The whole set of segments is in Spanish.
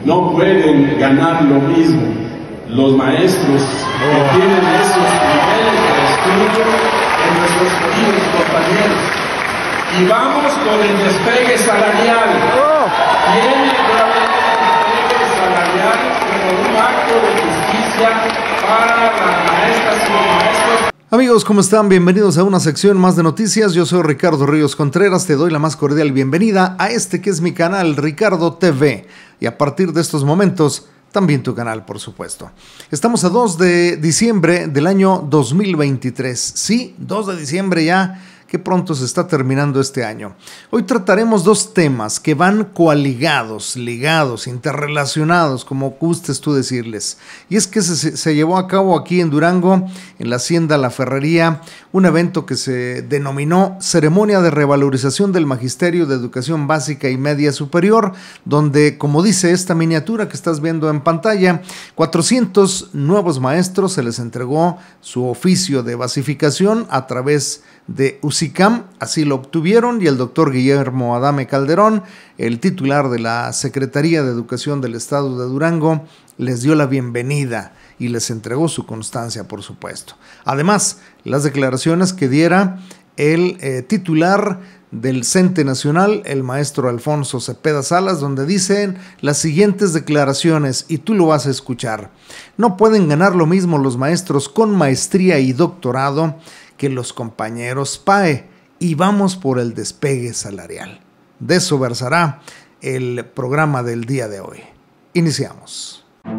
No pueden ganar lo mismo los maestros que tienen esos niveles de estudio que nuestros queridos compañeros. Y vamos con el despegue salarial. Tiene que haber un despegue salarial como un acto de justicia para las maestras y los maestros. Amigos, ¿cómo están? Bienvenidos a una sección más de noticias. Yo soy Ricardo Ríos Contreras. Te doy la más cordial bienvenida a este que es mi canal, Ricardo TV. Y a partir de estos momentos, también tu canal, por supuesto. Estamos a 2 de diciembre del año 2023. Sí, 2 de diciembre ya. Qué pronto se está terminando este año. Hoy trataremos dos temas que van coaligados, ligados, interrelacionados, como gustes tú decirles. Y es que se llevó a cabo aquí en Durango, en la Hacienda La Ferrería, un evento que se denominó Ceremonia de Revalorización del Magisterio de Educación Básica y Media Superior, donde, como dice esta miniatura que estás viendo en pantalla, 400 nuevos maestros se les entregó su oficio de basificación a través de UCICAM, así lo obtuvieron, y el doctor Guillermo Adame Calderón, el titular de la Secretaría de Educación del Estado de Durango, les dio la bienvenida y les entregó su constancia, por supuesto. Además, las declaraciones que diera el titular del CENTE Nacional, el maestro Alfonso Cepeda Salas, donde dicen las siguientes declaraciones, y tú lo vas a escuchar. No pueden ganar lo mismo los maestros con maestría y doctorado que los compañeros PAE, y vamos por el despegue salarial. De eso versará el programa del día de hoy. Iniciamos.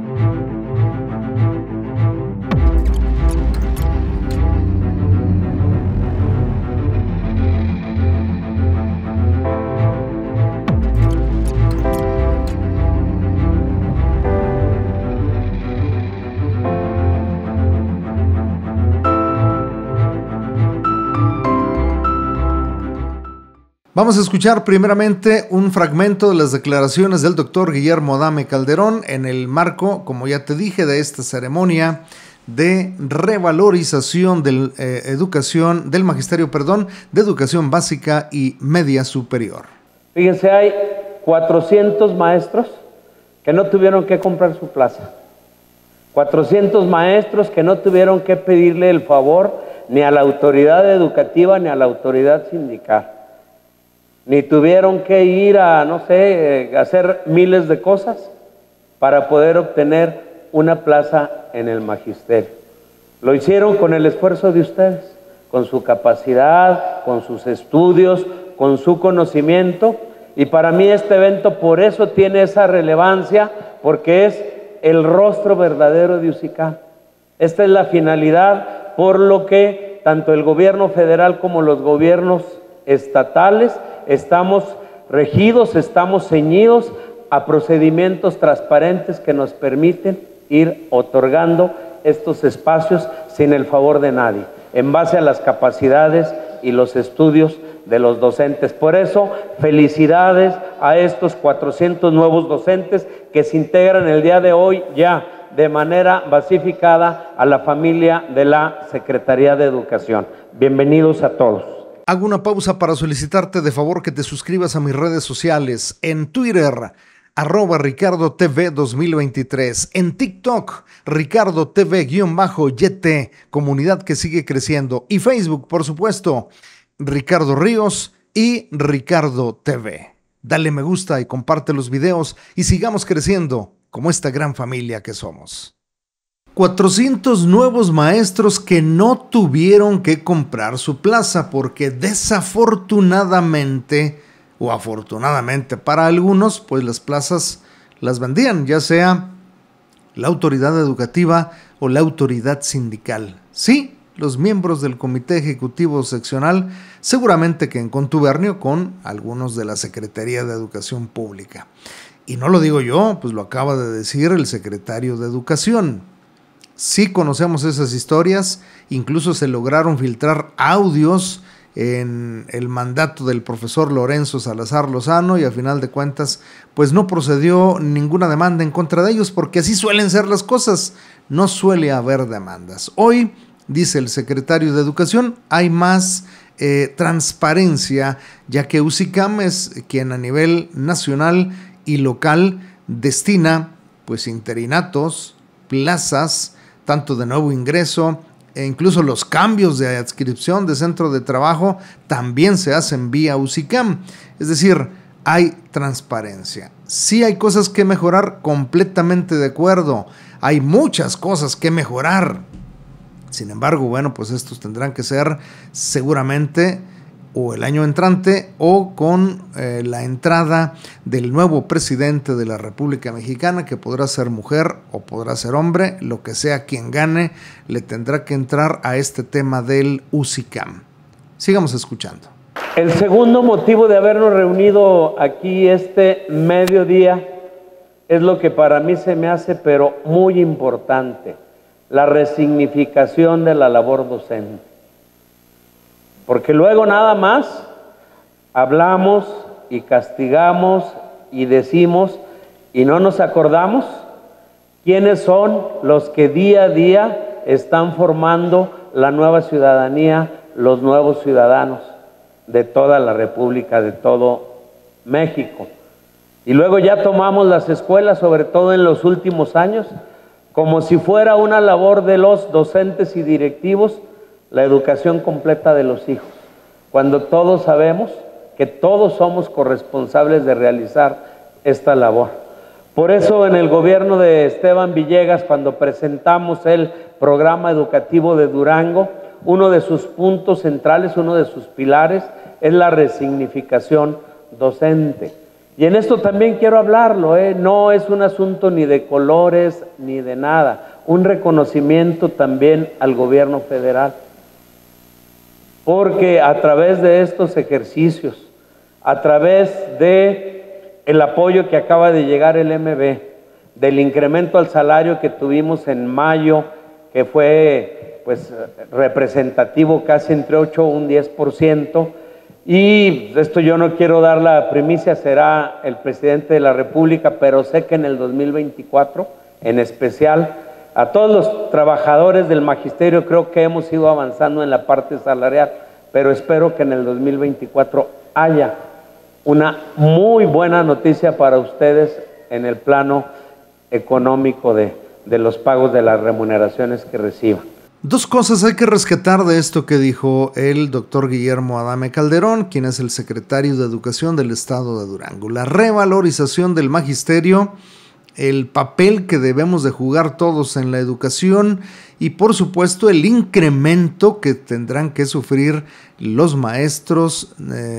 Vamos a escuchar primeramente un fragmento de las declaraciones del doctor Guillermo Adame Calderón en el marco, como ya te dije, de esta ceremonia de revalorización del magisterio, de educación básica y media superior. Fíjense, hay 400 maestros que no tuvieron que comprar su plaza. 400 maestros que no tuvieron que pedirle el favor ni a la autoridad educativa ni a la autoridad sindical. Ni tuvieron que ir a, hacer miles de cosas para poder obtener una plaza en el magisterio. Lo hicieron con el esfuerzo de ustedes, con su capacidad, con sus estudios, con su conocimiento. Y para mí este evento por eso tiene esa relevancia, porque es el rostro verdadero de UCICAM. Esta es la finalidad por lo que tanto el gobierno federal como los gobiernos estatales estamos regidos, estamos ceñidos a procedimientos transparentes que nos permiten ir otorgando estos espacios sin el favor de nadie, en base a las capacidades y los estudios de los docentes. Por eso, felicidades a estos 400 nuevos docentes que se integran el día de hoy ya de manera basificada a la familia de la Secretaría de Educación. Bienvenidos a todos. Hago una pausa para solicitarte de favor que te suscribas a mis redes sociales. En Twitter, @RicardoTV2023. En TikTok, RicardoTV_YT, comunidad que sigue creciendo. Y Facebook, por supuesto, Ricardo Ríos y Ricardo TV. Dale me gusta y comparte los videos y sigamos creciendo como esta gran familia que somos. 400 nuevos maestros que no tuvieron que comprar su plaza porque desafortunadamente o afortunadamente para algunos, pues las plazas las vendían, ya sea la autoridad educativa o la autoridad sindical. Sí, los miembros del Comité Ejecutivo Seccional, seguramente que en contubernio con algunos de la Secretaría de Educación Pública. Y no lo digo yo, pues lo acaba de decir el secretario de Educación. Sí conocemos esas historias, incluso se lograron filtrar audios en el mandato del profesor Lorenzo Salazar Lozano y a final de cuentas pues no procedió ninguna demanda en contra de ellos porque así suelen ser las cosas, no suele haber demandas. Hoy, dice el secretario de Educación, hay más transparencia, ya que UCICAM es quien a nivel nacional y local destina pues interinatos, plazas, tanto de nuevo ingreso, e incluso los cambios de adscripción de centro de trabajo también se hacen vía UCICAM. Es decir, hay transparencia. Sí hay cosas que mejorar, completamente de acuerdo. Hay muchas cosas que mejorar. Sin embargo, bueno, pues estos tendrán que ser seguramente o el año entrante o con la entrada del nuevo presidente de la República Mexicana, que podrá ser mujer o podrá ser hombre, lo que sea quien gane, le tendrá que entrar a este tema del UCICAM. Sigamos escuchando. El segundo motivo de habernos reunido aquí este mediodía es lo que para mí se me hace pero muy importante, la resignificación de la labor docente. Porque luego nada más hablamos y castigamos y decimos y no nos acordamos quiénes son los que día a día están formando la nueva ciudadanía, los nuevos ciudadanos de toda la República, de todo México. Y luego ya tomamos las escuelas, sobre todo en los últimos años, como si fuera una labor de los docentes y directivos, la educación completa de los hijos, cuando todos sabemos que todos somos corresponsables de realizar esta labor. Por eso en el gobierno de Esteban Villegas, cuando presentamos el programa educativo de Durango, uno de sus puntos centrales, uno de sus pilares, es la resignificación docente. Y en esto también quiero hablarlo, no es un asunto ni de colores ni de nada, un reconocimiento también al gobierno federal. Porque a través de estos ejercicios, a través de el apoyo que acaba de llegar el MB, del incremento al salario que tuvimos en mayo, que fue pues representativo casi entre 8 y un 10%, y esto yo no quiero dar la primicia, será el presidente de la República, pero sé que en el 2024, en especial, a todos los trabajadores del magisterio creo que hemos ido avanzando en la parte salarial, pero espero que en el 2024 haya una muy buena noticia para ustedes en el plano económico de los pagos de las remuneraciones que reciban. Dos cosas hay que rescatar de esto que dijo el doctor Guillermo Adame Calderón, quien es el secretario de Educación del Estado de Durango. La revalorización del magisterio, el papel que debemos de jugar todos en la educación y por supuesto el incremento que tendrán que sufrir los maestros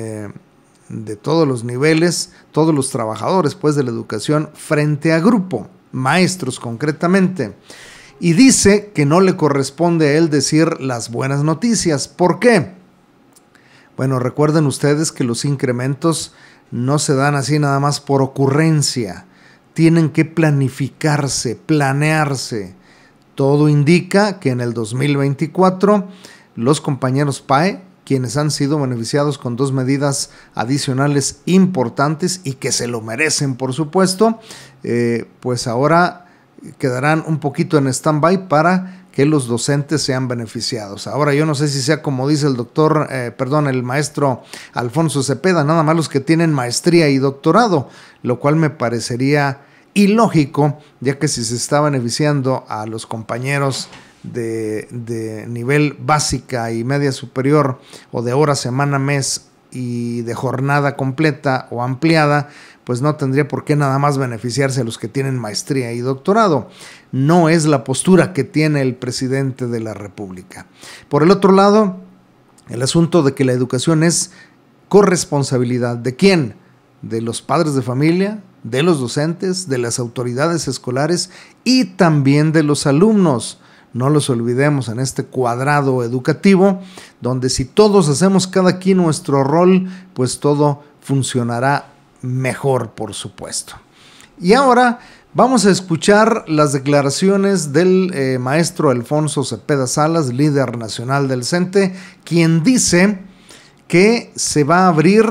de todos los niveles, todos los trabajadores pues de la educación frente a grupo, maestros concretamente. Y dice que no le corresponde a él decir las buenas noticias. ¿Por qué? Bueno, recuerden ustedes que los incrementos no se dan así nada más por ocurrencia. Tienen que planificarse, planearse. Todo indica que en el 2024 los compañeros PAE, quienes han sido beneficiados con 2 medidas adicionales importantes y que se lo merecen por supuesto, pues ahora quedarán un poquito en stand-by para que los docentes sean beneficiados. Ahora yo no sé si sea como dice el maestro Alfonso Cepeda, nada más los que tienen maestría y doctorado, lo cual me parecería ilógico, ya que si se está beneficiando a los compañeros de nivel básica y media superior o de hora, semana, mes y de jornada completa o ampliada, pues no tendría por qué nada más beneficiarse a los que tienen maestría y doctorado. No es la postura que tiene el presidente de la República. Por el otro lado, el asunto de que la educación es corresponsabilidad ¿de quién? De los padres de familia, de los docentes, de las autoridades escolares y también de los alumnos. No los olvidemos en este cuadrado educativo, donde si todos hacemos cada quien nuestro rol, pues todo funcionará mejor, por supuesto. Y ahora vamos a escuchar las declaraciones del maestro Alfonso Cepeda Salas, líder nacional del CENTE, quien dice que se va a abrir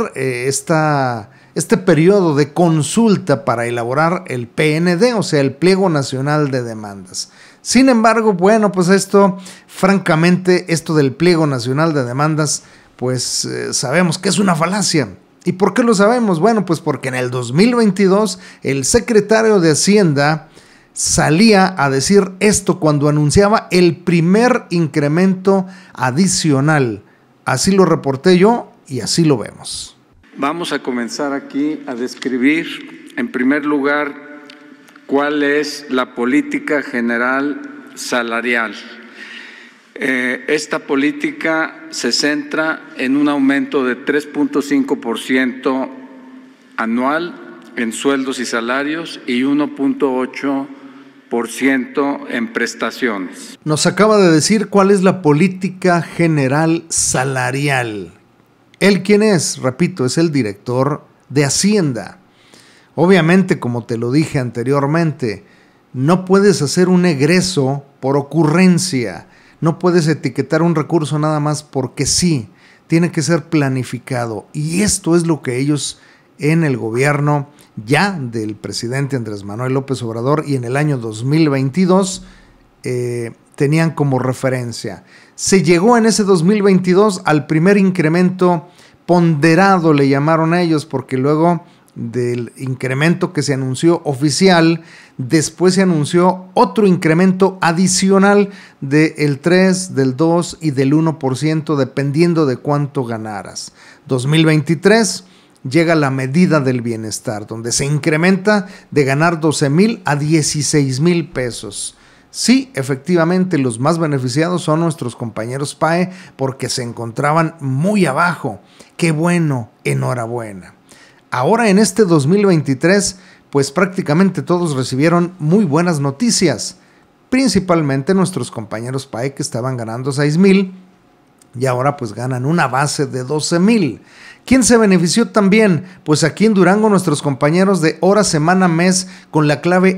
este periodo de consulta para elaborar el PND, o sea, el Pliego Nacional de Demandas. Sin embargo, bueno, pues francamente, esto del Pliego Nacional de Demandas, pues sabemos que es una falacia. ¿Y por qué lo sabemos? Bueno, pues porque en el 2022 el secretario de Hacienda salía a decir esto cuando anunciaba el primer incremento adicional. Así lo reporté yo y así lo vemos. Vamos a comenzar aquí a describir, en primer lugar, cuál es la política general salarial. Esta política se centra en un aumento de 3.5% anual en sueldos y salarios y 1.8% en prestaciones. Nos acaba de decir cuál es la política general salarial. ¿Él quién es? Repito, es el director de Hacienda. Obviamente, como te lo dije anteriormente, no puedes hacer un egreso por ocurrencia. No puedes etiquetar un recurso nada más porque sí. Tiene que ser planificado. Y esto es lo que ellos en el gobierno ya del presidente Andrés Manuel López Obrador y en el año 2022 tenían como referencia. Se llegó en ese 2022 al primer incremento ponderado, le llamaron a ellos, porque luego del incremento que se anunció oficial, después se anunció otro incremento adicional del 3, del 2 y del 1%, dependiendo de cuánto ganaras. 2023 llega la medida del bienestar, donde se incrementa de ganar 12,000 a 16,000 pesos. Sí, efectivamente, los más beneficiados son nuestros compañeros PAE porque se encontraban muy abajo. ¡Qué bueno! Enhorabuena. Ahora en este 2023, pues prácticamente todos recibieron muy buenas noticias, principalmente nuestros compañeros PAE que estaban ganando 6,000 y ahora pues ganan una base de 12,000. ¿Quién se benefició también? Pues aquí en Durango nuestros compañeros de hora, semana, mes con la clave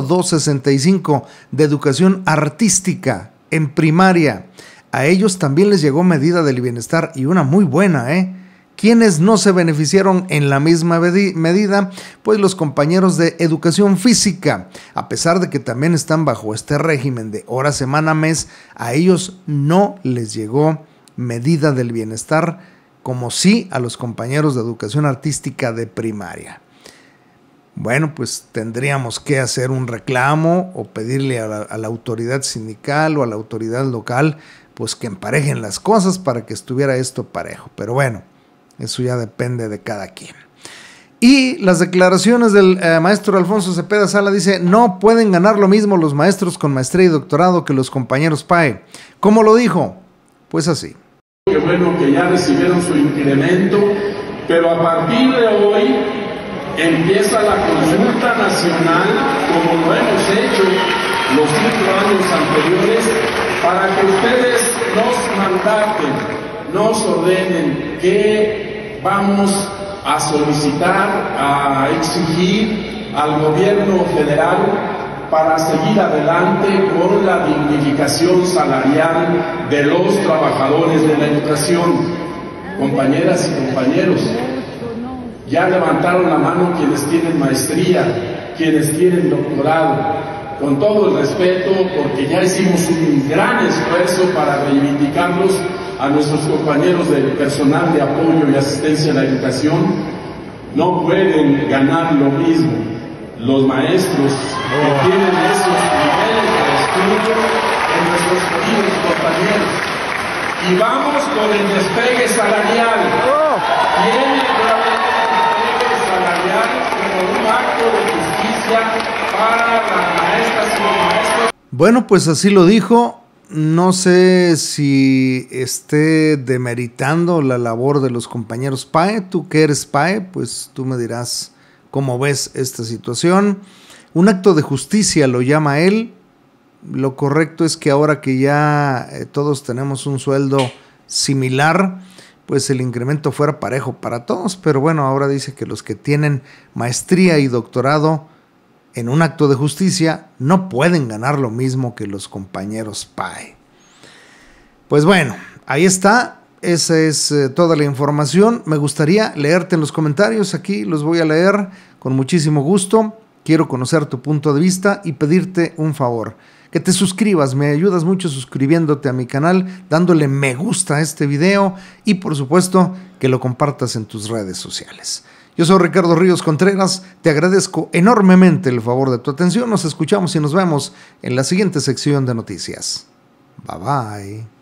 E0265 de educación artística en primaria. A ellos también les llegó medida del bienestar y una muy buena, ¿Quiénes no se beneficiaron en la misma medida? Pues los compañeros de educación física. A pesar de que también están bajo este régimen de hora, semana, mes, a ellos no les llegó medida del bienestar, como sí a los compañeros de educación artística de primaria. Bueno, pues tendríamos que hacer un reclamo o pedirle a la autoridad sindical o a la autoridad local, pues que emparejen las cosas para que estuviera esto parejo. Pero bueno, eso ya depende de cada quien. Y las declaraciones del maestro Alfonso Cepeda Sala dice, no pueden ganar lo mismo los maestros con maestría y doctorado que los compañeros PAE. ¿Cómo lo dijo? Pues así. Qué bueno que ya recibieron su incremento, pero a partir de hoy empieza la consulta nacional, como lo hemos hecho los 5 años anteriores, para que ustedes nos mandaten, nos ordenen qué vamos a solicitar, a exigir al gobierno federal para seguir adelante con la dignificación salarial de los trabajadores de la educación. Compañeras y compañeros, ya levantaron la mano quienes tienen maestría, quienes tienen doctorado. Con todo el respeto, porque ya hicimos un gran esfuerzo para reivindicarlos a nuestros compañeros del personal de apoyo y asistencia a la educación, no pueden ganar lo mismo los maestros que tienen esos niveles de estudio en nuestros queridos compañeros. Y vamos con el despegue salarial. Tiene que haber un despegue salarial como un acto de justicia para las maestras y los maestros. Bueno, pues así lo dijo. No sé si esté demeritando la labor de los compañeros PAE. Tú que eres PAE, pues tú me dirás cómo ves esta situación. Un acto de justicia lo llama él. Lo correcto es que ahora que ya todos tenemos un sueldo similar, pues el incremento fuera parejo para todos. Pero bueno, ahora dice que los que tienen maestría y doctorado en un acto de justicia no pueden ganar lo mismo que los compañeros PAE. Pues bueno, ahí está. Esa es toda la información. Me gustaría leerte en los comentarios. Aquí los voy a leer con muchísimo gusto. quiero conocer tu punto de vista y pedirte un favor. Que te suscribas, me ayudas mucho suscribiéndote a mi canal, dándole me gusta a este video y por supuesto que lo compartas en tus redes sociales. Yo soy Ricardo Ríos Contreras, te agradezco enormemente el favor de tu atención, nos escuchamos y nos vemos en la siguiente sección de noticias. Bye bye.